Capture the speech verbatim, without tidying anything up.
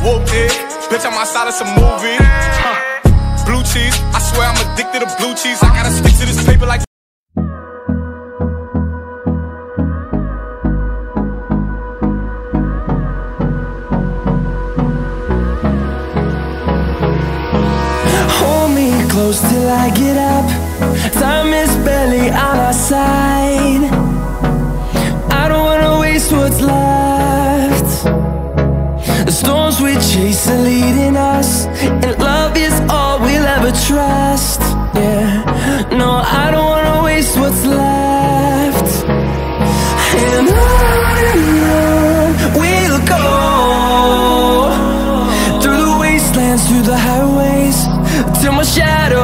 Whooped it, bitch, I'm outside of some movie. Huh. Blue cheese, I swear I'm addicted to blue cheese. I gotta stick to this paper like hold me close till I get up. Time is barely on our side. I don't wanna waste what's left. The storms we chase are leading us, and love is all we'll ever trust. Yeah, no, I don't wanna waste what's left. And on and on we'll go, through the wastelands, through the highways, till my shadow